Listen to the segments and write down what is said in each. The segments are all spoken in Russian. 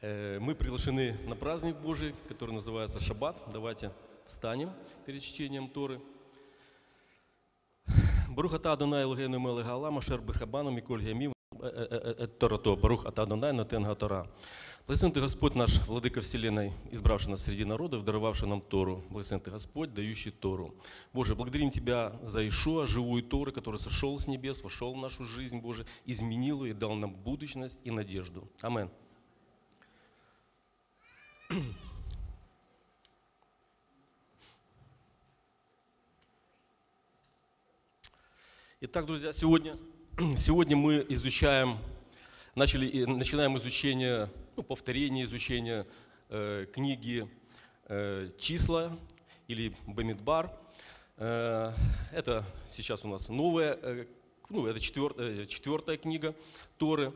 Мы приглашены на праздник Божий, который называется Шаббат. Давайте встанем перед чтением Торы. Барух ата Адонай Элогейну мелех хаолам ашер бехабану миколь ямим торато. Барух ата Адонай нотен га-Тора. Благословен Ты, Господь наш, Владыка Вселенной, избравший нас среди народов, даровавший нам Тору. Благословен Ты, Господь, дающий Тору. Боже, благодарим Тебя за Ишуа, живую Тору, который сошел с небес, вошел в нашу жизнь, Боже, изменил ее и дал нам будущность и надежду. Аминь. Итак, друзья, сегодня мы начинаем изучение, повторение изучения книги «Числа» или «Бамидбар». Это сейчас у нас новая, это четвертая книга Торы.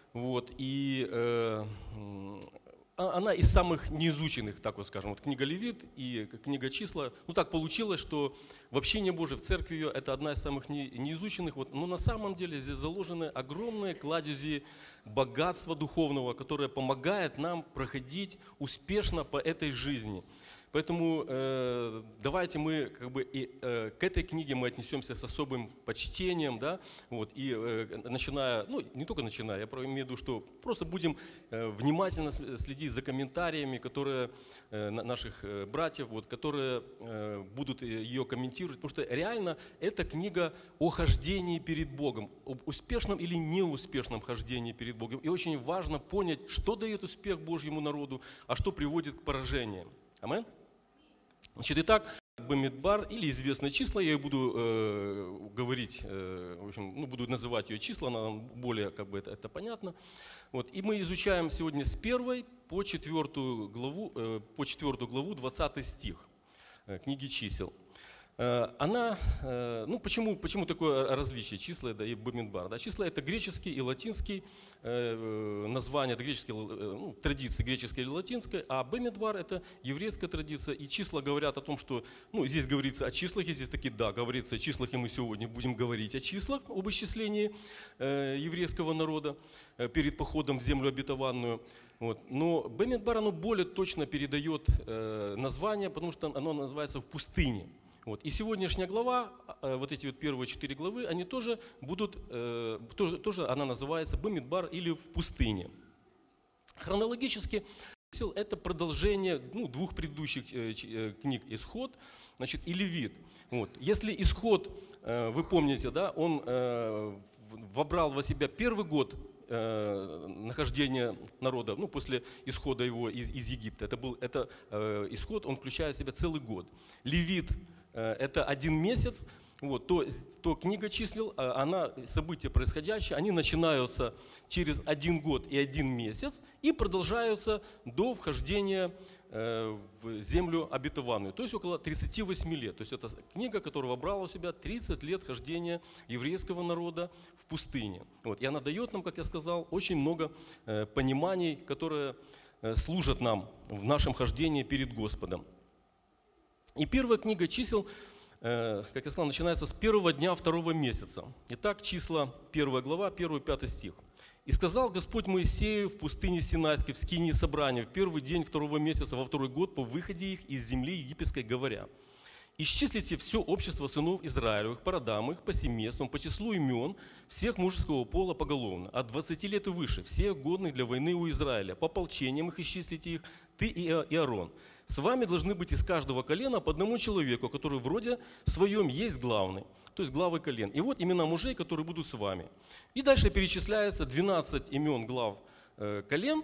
Она из самых неизученных, так вот скажем, книга Левит и книга Числа. Так получилось, что в общении Божьем, в церкви ее, это одна из самых неизученных. Но на самом деле здесь заложены огромные кладези богатства духовного, которое помогает нам проходить успешно по этой жизни. Поэтому давайте мы к этой книге мы отнесемся с особым почтением, да, не только начиная, я имею в виду, что просто будем внимательно следить за комментариями, которые наших братьев, которые будут ее комментировать, потому что реально эта книга о хождении перед Богом, об успешном или неуспешном хождении перед Богом. И очень важно понять, что дает успех Божьему народу, а что приводит к поражениям. Аминь. Итак, Бамидбар или известные числа, я буду говорить, буду называть ее числа, она более это понятно. И мы изучаем сегодня с 1 по 4 главу 20 стих книги Чисел. Почему такое различие числа и Бамидбар? Да, числа это греческий и латинский название, это греческие, традиции греческой или латинской, а Бамидбар это еврейская традиция. И числа говорят о том, что, здесь говорится о числах, и здесь таки, да, говорится о числах, и мы сегодня будем говорить о числах, об исчислении еврейского народа перед походом в землю обетованную. Но Бамидбар, оно более точно передает название, потому что оно называется «в пустыне». И сегодняшняя глава, эти первые 4 главы, они тоже будут, тоже она называется Бамидбар или в пустыне. Хронологически это продолжение двух предыдущих книг Исход, и Левит. Если Исход, вы помните, да, он вобрал в себя первый год нахождения народа, после исхода его из Египта. Это исход, он включает в себя целый год. Левит это 1 месяц, то книга чисел, события происходящие, они начинаются через 1 год и 1 месяц и продолжаются до вхождения в землю обетованную, то есть около 38 лет. То есть это книга, которая вобрала в себя 30 лет хождения еврейского народа в пустыне. И она дает нам, как я сказал, очень много пониманий, которые служат нам в нашем хождении перед Господом. И первая книга чисел, как я сказал, начинается с первого дня 2-го месяца. Итак, числа 1 глава, 1-5 стих. «И сказал Господь Моисею в пустыне Синайской, в скинии собрания, в первый день 2-го месяца, во 2-й год по выходе их из земли египетской, говоря: исчислите все общество сынов Израилевых по родам их, по семействам, по числу имен всех мужеского пола поголовно, от 20 лет и выше, всех годных для войны у Израиля, по ополчениям их исчислите их, ты и Аарон. С вами должны быть из каждого колена по 1 человеку, который в роде своем есть главный», то есть главы колен. И вот имена мужей, которые будут с вами. И дальше перечисляется 12 имен глав колен,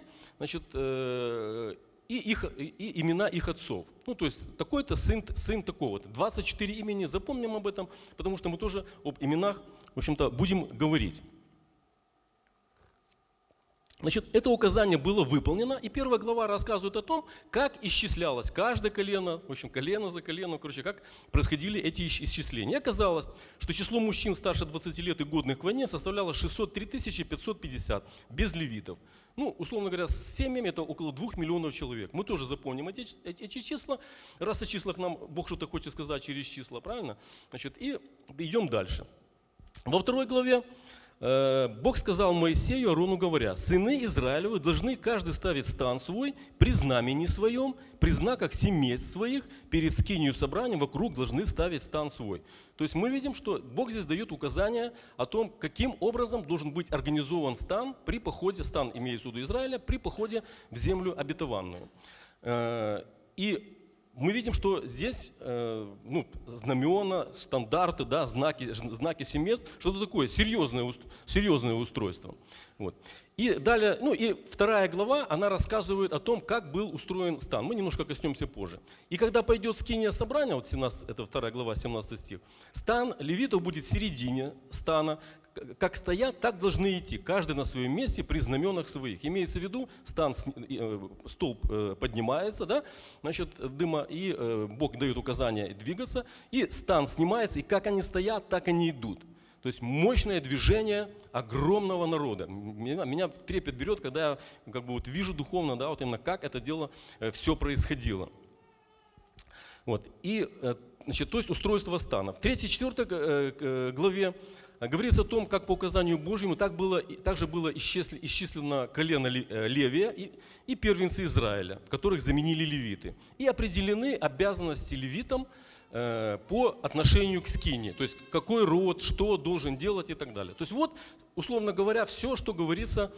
и имена их отцов. То есть такой-то сын такого-то. 24 имени, запомним об этом, потому что мы тоже об именах, в общем-то, будем говорить. Это указание было выполнено, и 1 глава рассказывает о том, как исчислялось каждое колено, в общем, колено за коленом, как происходили эти исчисления. И оказалось, что число мужчин старше 20 лет и годных к войне составляло 603 550, без левитов. Условно говоря, с семьями это около 2 миллионов человек. Мы тоже запомним эти числа, раз о числах нам Бог что-то хочет сказать через числа, правильно? И идем дальше. Во 2 главе Бог сказал Моисею, Аарону, говоря: «Сыны Израилевы должны каждый ставить стан свой при знамени своем, при знаках семейств своих, перед скинию собранием вокруг должны ставить стан свой». То есть мы видим, что Бог здесь дает указания о том, каким образом должен быть организован стан при походе, стан имеется в виду Израиля, при походе в землю обетованную. И мы видим, что здесь знамена, стандарты, да, знаки семейств, что-то такое, серьезное устройство. Вот. И далее, и 2 глава, она рассказывает о том, как был устроен стан. Мы немножко коснемся позже. И когда пойдет скиния собрания, вот 17, это 2 глава, 17 стих, стан левитов будет в середине стана. Как стоят, так должны идти, каждый на своем месте при знаменах своих. Имеется в виду, столб поднимается, да, насчет дыма, и Бог дает указания двигаться, и стан снимается, и как они стоят, так они идут. То есть мощное движение огромного народа. Меня трепет берет, когда я вижу духовно, да, вот именно как это дело все происходило. Вот. И, то есть устройство стана. В 3-4 главе говорится о том, как по указанию Божьему также было исчислено колено Левия и первенцы Израиля, которых заменили левиты. И определены обязанности левитам по отношению к скинии, то есть какой род, что должен делать и так далее. То есть вот, условно говоря, все, что говорится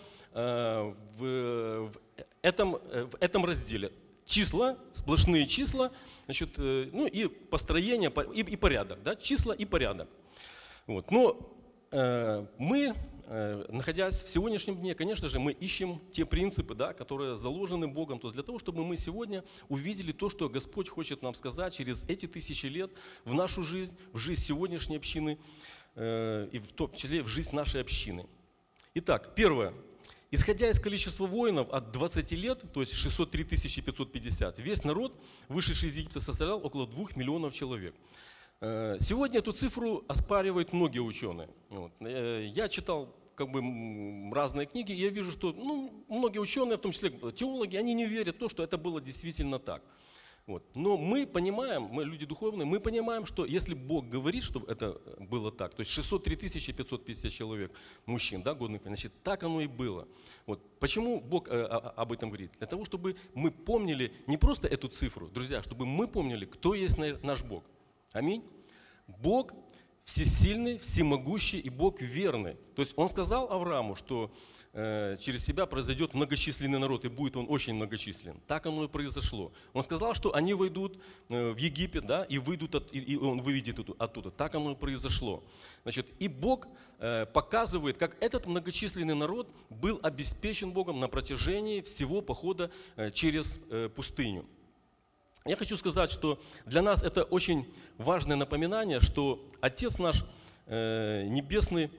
в этом разделе. Числа, сплошные числа, и построение, и порядок, да, числа и порядок. Вот. Но мы, находясь в сегодняшнем дне, конечно же, мы ищем те принципы, да, которые заложены Богом, то есть для того, чтобы мы сегодня увидели то, что Господь хочет нам сказать через эти тысячи лет в нашу жизнь, в жизнь сегодняшней общины, и в том числе в жизнь нашей общины. Итак, первое. Исходя из количества воинов от 20 лет, то есть 603 550, весь народ, вышедший из Египта, составлял около 2 миллионов человек. Сегодня эту цифру оспаривают многие ученые. Вот. Я читал разные книги, и я вижу, что многие ученые, в том числе теологи, они не верят в то, что это было действительно так. Вот. Но мы понимаем, мы люди духовные, мы понимаем, что если Бог говорит, что это было так, то есть 603 550 человек, мужчин, да, годных, значит, так оно и было. Вот. Почему Бог об этом говорит? Для того, чтобы мы помнили не просто эту цифру, друзья, чтобы мы помнили, кто есть наш Бог. Аминь. Бог всесильный, всемогущий и Бог верный. То есть Он сказал Аврааму, что через тебя произойдет многочисленный народ, и будет он очень многочислен. Так оно и произошло. Он сказал, что они войдут в Египет, да, и выйдут, и он выведет оттуда. Так оно и произошло. Значит, и Бог показывает, как этот многочисленный народ был обеспечен Богом на протяжении всего похода через пустыню. Я хочу сказать, что для нас это очень важное напоминание, что Отец наш Небесный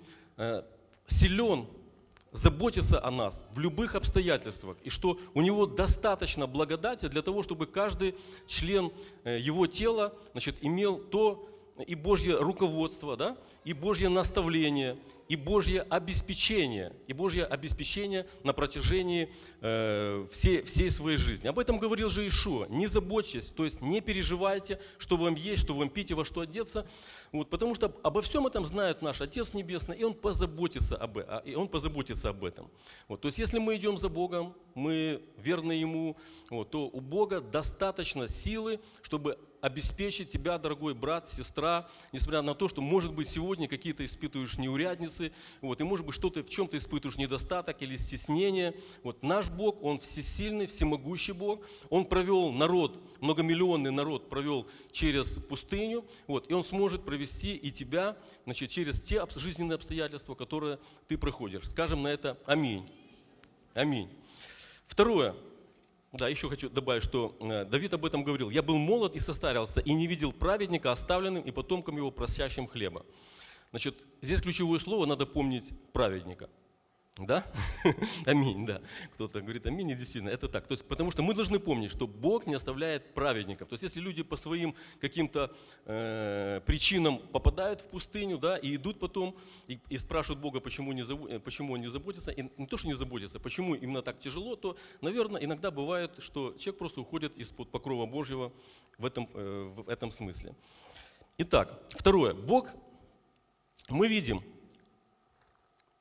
силен заботиться о нас в любых обстоятельствах, и что у Него достаточно благодати для того, чтобы каждый член Его тела, имел то и Божье руководство, да, и Божье наставление, и Божье обеспечение на протяжении всей своей жизни. Об этом говорил же Иешуа. Не заботьтесь, то есть не переживайте, что вам есть, что вам пить и во что одеться, вот, потому что обо всем этом знает наш Отец Небесный, и Он позаботится об этом. Вот, то есть если мы идем за Богом, мы верны Ему, вот, то у Бога достаточно силы, чтобы обеспечить тебя, дорогой брат, сестра, несмотря на то, что, может быть, сегодня какие-то испытываешь неурядицы, вот, и, может быть, что-то в чем-то испытываешь недостаток или стеснение. Вот, наш Бог, Он всесильный, всемогущий Бог. Он провел народ, многомиллионный народ провел через пустыню, вот, и Он сможет провести и тебя, через те жизненные обстоятельства, которые ты проходишь. Скажем на это аминь. Аминь. Второе. Да, еще хочу добавить, что Давид об этом говорил. «Я был молод и состарился, и не видел праведника оставленным и потомкам его просящим хлеба». Значит, здесь ключевое слово, надо помнить праведника. Да? Аминь, да. Кто-то говорит аминь, и действительно, это так. То есть, потому что мы должны помнить, что Бог не оставляет праведников. То есть, если люди по своим каким-то причинам попадают в пустыню, да, и идут потом, и спрашивают Бога, почему Он не заботится, и не то, что не заботится, почему именно так тяжело, то, наверное, иногда бывает, что человек просто уходит из-под покрова Божьего в этом смысле. Итак, второе. Бог, мы видим,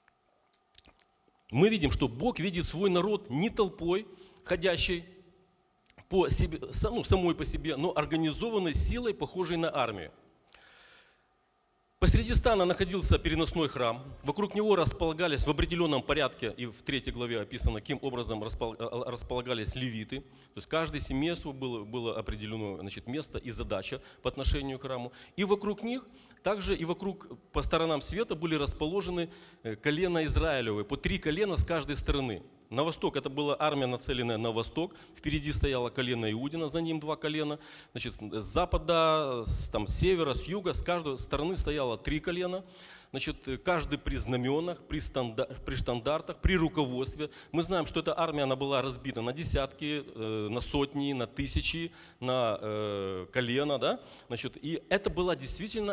мы видим, что Бог видит свой народ не толпой, ходящей по себе, самой по себе, но организованной силой, похожей на армию. Посреди стана находился переносной храм. Вокруг него располагались в определенном порядке, и в 3 главе описано, каким образом располагались левиты. То есть каждое семейство было определено, значит, место и задача по отношению к храму. И вокруг них, также и вокруг, по сторонам света были расположены колена Израилевые, по 3 колена с каждой стороны. На восток это была армия, нацеленная на восток. Впереди стояло колено Иудина, за ним 2 колена. Значит, с запада, с севера, с юга, с каждой стороны стояло 3 колена. Значит, каждый при знаменах, при штандартах, при руководстве. Мы знаем, что эта армия она была разбита на десятки, на сотни, на тысячи, на колена. Да? Значит, и это была действительно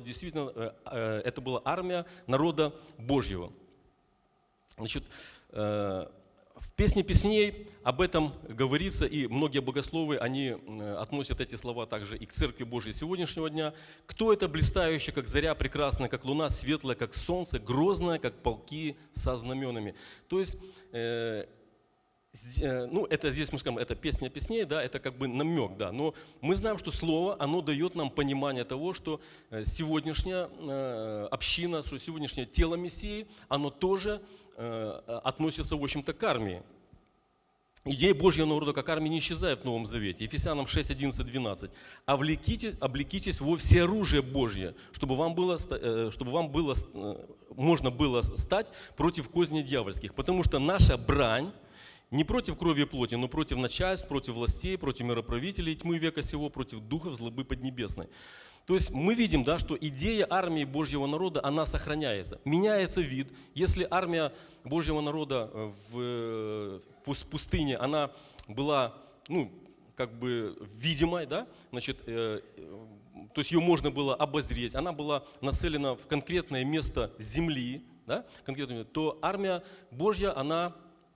армия народа Божьего. Значит, в «Песне песней» об этом говорится, и многие богословы, они относят эти слова также и к Церкви Божьей сегодняшнего дня. «Кто это блистающая, как заря, прекрасная, как луна, светлая, как солнце, грозная, как полки со знаменами». То есть, это здесь мы скажем, это «Песня песней», да, это как бы намек, да, но мы знаем, что слово, оно дает нам понимание того, что сегодняшняя община, что сегодняшнее тело Мессии, оно тоже относится, в общем-то, к армии. Идея Божьего народа как армии не исчезает в Новом Завете. Ефесянам 6, 11, 12. «Облекитесь во всеоружие Божье, чтобы вам можно было стать против козней дьявольских. Потому что наша брань не против крови и плоти, но против начальств, против властей, против мироправителей тьмы века сего, против духов злобы поднебесной». То есть мы видим, да, что идея армии Божьего народа, она сохраняется. Меняется вид. Если армия Божьего народа в пустыне, она была, как бы видимой, да, значит, то есть ее можно было обозреть, она была нацелена в конкретное место земли, да, то армия Божья, она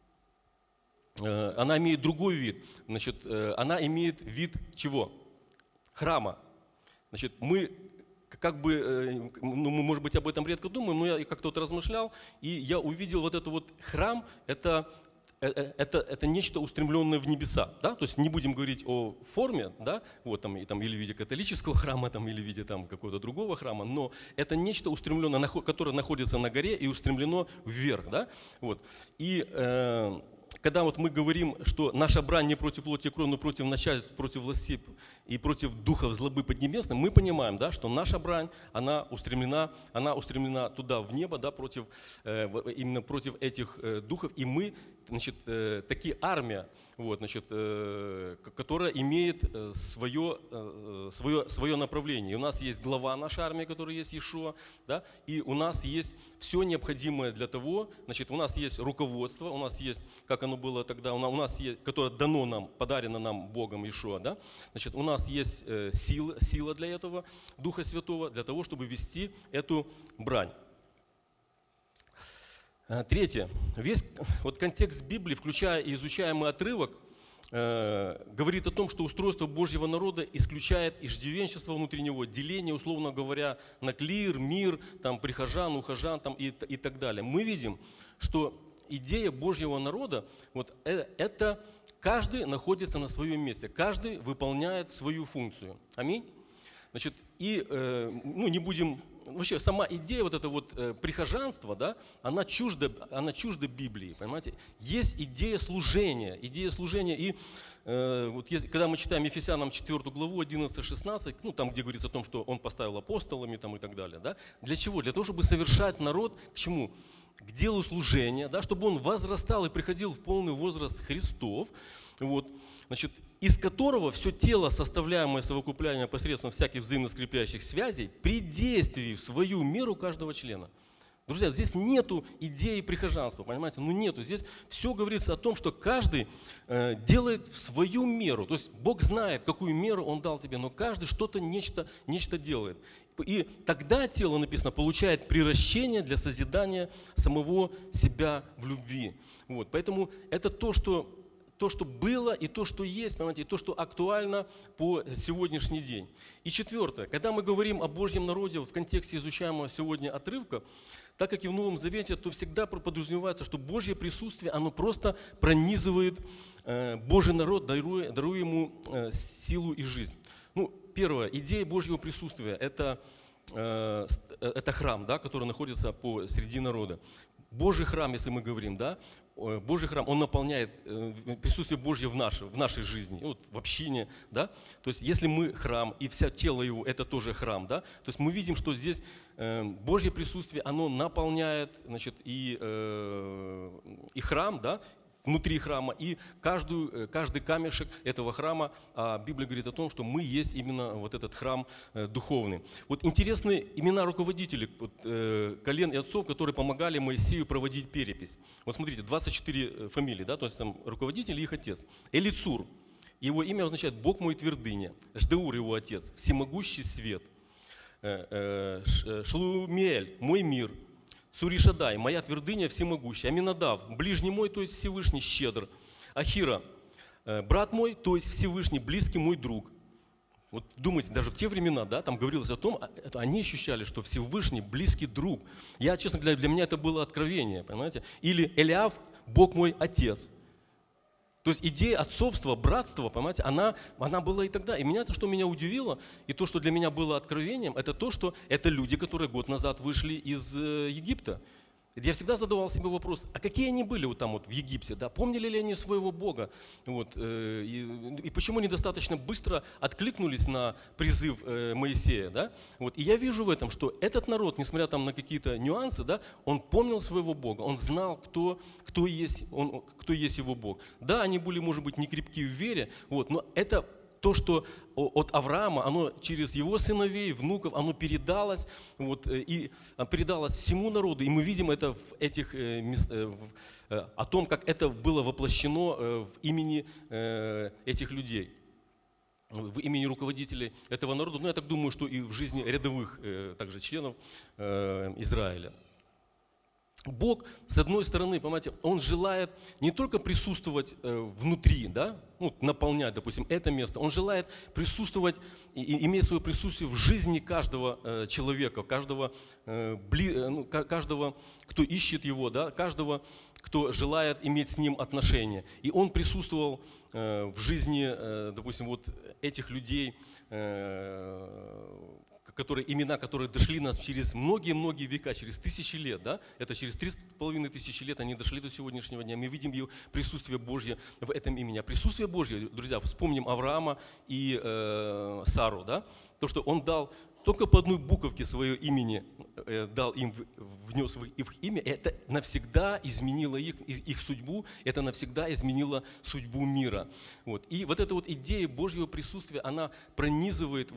имеет другой вид. Значит, она имеет вид чего? Храма. Значит, мы как бы, мы, может быть, об этом редко думаем, но я как-то вот размышлял, и я увидел вот это вот храм, это нечто устремленное в небеса, да? То есть не будем говорить о форме, да? Вот, или в виде католического храма, или в виде какого-то другого храма, но это нечто устремленное, которое находится на горе и устремлено вверх. Да? Вот. И когда вот мы говорим, что наша брань не против плоти и крови, но против начальств, против властей и против духов злобы поднебесной, мы понимаем, да, что наша брань, она устремлена туда, в небо, да, именно против этих духов. И мы, значит, такие армия, вот, значит, которая имеет свое направление. И у нас есть глава нашей армии, который есть Иешуа, да, и у нас есть все необходимое для того, значит, у нас есть руководство, у нас есть, как оно было тогда, у нас есть, которое дано нам, подарено нам Богом Иешуа, да, значит, у нас есть сила для этого, Духа Святого, для того, чтобы вести эту брань. Третье. Весь вот контекст Библии, включая и изучаемый отрывок, говорит о том, что устройство Божьего народа исключает иждивенчество внутри него, деление, условно говоря, на клир, мир, прихожан, ухожан и так далее. Мы видим, что идея Божьего народа, вот это каждый находится на своем месте, каждый выполняет свою функцию. Аминь. Значит, и не будем. Вообще сама идея вот это вот прихожанства, да, она чужда Библии, понимаете? Есть идея служения. И вот когда мы читаем Ефесянам 4 главу 11-16, там где говорится о том, что он поставил апостолами и так далее, да, для чего? Для того, чтобы совершать народ к чему? К делу служения, да, чтобы он возрастал и приходил в полный возраст Христов, вот, значит, из которого все тело, составляемое совокупляемое посредством всяких взаимно скрепляющих связей, при действии в свою меру каждого члена. Друзья, здесь нету идеи прихожанства, понимаете? Нету. Здесь все говорится о том, что каждый делает в свою меру. То есть Бог знает, какую меру Он дал тебе, но каждый что-то, нечто делает. И тогда тело, написано, получает приращение для созидания самого себя в любви. Вот. Поэтому это то, что было, и то, что есть, понимаете, и то, что актуально по сегодняшний день. И четвертое, когда мы говорим о Божьем народе в контексте изучаемого сегодня отрывка, так как и в Новом Завете, то всегда подразумевается, что Божье присутствие, оно просто пронизывает Божий народ, даруя ему силу и жизнь. Ну, первое, идея Божьего присутствия – это храм, да, который находится среди народа. Божий храм, если мы говорим, да, Божий храм, он наполняет присутствие Божье в нашей жизни, вот в общине, да. То есть, если мы храм, и вся тело его, это тоже храм, да, то есть мы видим, что здесь Божье присутствие, оно наполняет, значит, и храм, да, внутри храма, и каждый камешек этого храма. А Библия говорит о том, что мы есть именно вот этот храм духовный. Вот интересные имена руководителей колен и отцов, которые помогали Моисею проводить перепись. Вот смотрите, 24 фамилии, да, то есть там руководитель и их отец. Элицур, его имя означает «Бог мой твердыня». Ждеур, его отец, всемогущий свет. Шлумиэль, мой мир. Суришадай, моя твердыня всемогущая. Аминадав, ближний мой, то есть Всевышний, щедр. Ахира, брат мой, то есть Всевышний, близкий мой друг. Вот думайте, даже в те времена, да, там говорилось о том, они ощущали, что Всевышний, близкий друг. Я, честно говоря, для меня это было откровение, понимаете. Или Элиав, Бог мой отец. То есть идея отцовства, братства, понимаете, она была и тогда. И что меня удивило, и то, что для меня было откровением, это то, что это люди, которые год назад вышли из Египта. Я всегда задавал себе вопрос, а какие они были вот там вот в Египте, да? Помнили ли они своего Бога? Вот, и почему они достаточно быстро откликнулись на призыв Моисея? Да? Вот, и я вижу в этом, что этот народ, несмотря там на какие-то нюансы, да, он помнил своего Бога, он знал, кто есть его Бог. Да, они были, может быть, не крепки в вере, вот, но это то, что от Авраама, оно через его сыновей, внуков, оно передалось, вот, и передалось всему народу. И мы видим это о том, как это было воплощено в имени этих людей, в имени руководителей этого народа. Но я так думаю, что и в жизни рядовых также членов Израиля. Бог, с одной стороны, понимаете, Он желает не только присутствовать внутри, да, ну, наполнять, допустим, это место, Он желает присутствовать и иметь свое присутствие в жизни каждого человека, каждого, кто ищет Его, да, каждого, кто желает иметь с Ним отношения. И Он присутствовал в жизни, допустим, вот этих людей, имена, которые дошли нас через многие-многие века, через тысячи лет, да? Это через 3500 лет они дошли до сегодняшнего дня. Мы видим его присутствие Божье в этом имени. А присутствие Божье, друзья, вспомним Авраама и Сару, да? То, что он дал только по одной буковке свое имени, дал им, внес в их имя, это навсегда изменило их судьбу, это навсегда изменило судьбу мира. Вот. И вот эта вот идея Божьего присутствия, она пронизывает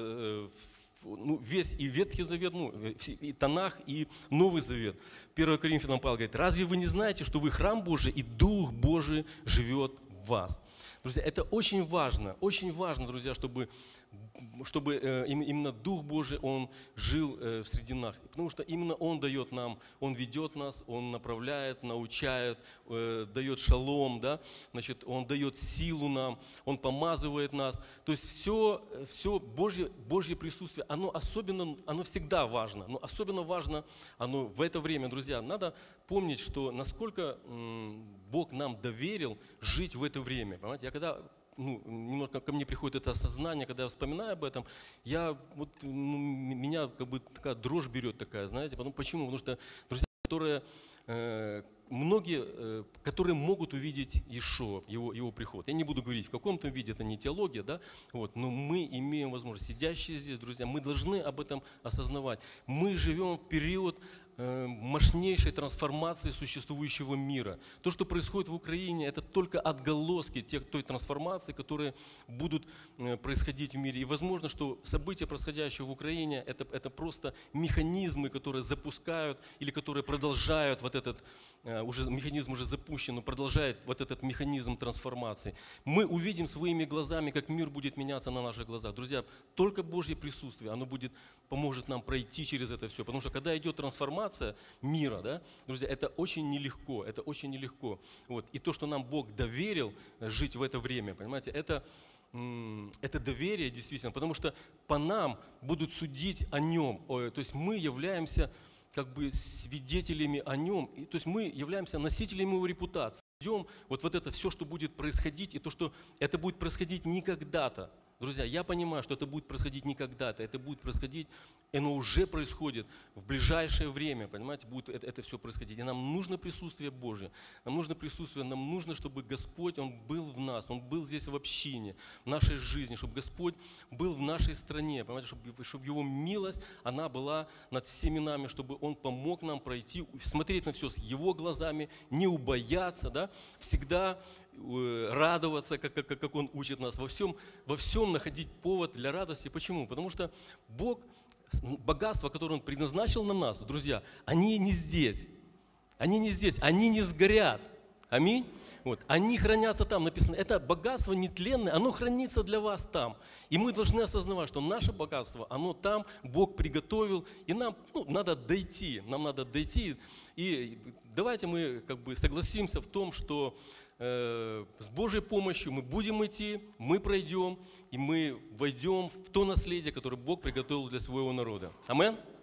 весь и Ветхий Завет, и Танах, и Новый Завет. 1 Коринфянам Павел говорит: разве вы не знаете, что вы храм Божий, и Дух Божий живет в вас? Друзья, это очень важно, друзья, чтобы именно Дух Божий, Он жил среди нас. Потому что именно Он дает нам, Он ведет нас, Он направляет, научает, дает шалом, да? Значит, Он дает силу нам, Он помазывает нас. То есть все Божье присутствие, оно всегда важно. Но особенно важно оно в это время, друзья. Надо помнить, что насколько Бог нам доверил жить в это время. Понимаете? Я когда немного ко мне приходит это осознание, когда я вспоминаю об этом, меня как бы такая дрожь берет такая, знаете. Почему? Потому что, друзья, которые могут увидеть Иешуа, его приход. Я не буду говорить, в каком-то виде, это не теология, да? Вот, но мы имеем возможность, сидящие здесь, друзья, мы должны об этом осознавать. Мы живем в период мощнейшей трансформации существующего мира. То, что происходит в Украине, это только отголоски той трансформации, которые будут происходить в мире. И возможно, что события, происходящие в Украине, это просто механизмы, которые запускают или которые продолжают механизм уже запущен, но продолжает вот этот механизм трансформации. Мы увидим своими глазами, как мир будет меняться на наших глазах. Друзья, только Божье присутствие, оно поможет нам пройти через это все. Потому что когда идет трансформация мира, да, друзья, это очень нелегко. Вот. И то, что нам Бог доверил жить в это время, понимаете, это доверие действительно, потому что по нам будут судить о Нем. То есть мы являемся как бы свидетелями о нем. И, то есть мы являемся носителями его репутации. Ждем вот это все, что будет происходить, и то, что это будет происходить не когда-то. Друзья, я понимаю, что это будет происходить не когда-то, это будет происходить, и оно уже происходит в ближайшее время, понимаете, будет это все происходить. И нам нужно присутствие Божье, нам нужно присутствие, нам нужно, чтобы Господь, Он был в нас, Он был здесь в общине, в нашей жизни, чтобы Господь был в нашей стране, понимаете, чтобы Его милость, она была над всеми нами, чтобы Он помог нам пройти, смотреть на все с Его глазами, не убояться, да, всегда радоваться, как Он учит нас, во всем находить повод для радости. Почему? Потому что Бог, богатство, которое Он предназначил на нас, друзья, они не здесь, они не сгорят. Аминь. Вот. Они хранятся там, написано, это богатство нетленное, оно хранится для вас там. И мы должны осознавать, что наше богатство, оно там, Бог приготовил, и нам надо дойти, И давайте мы как бы согласимся в том, что с Божьей помощью мы будем идти, мы пройдем, и мы войдем в то наследие, которое Бог приготовил для своего народа. Аминь.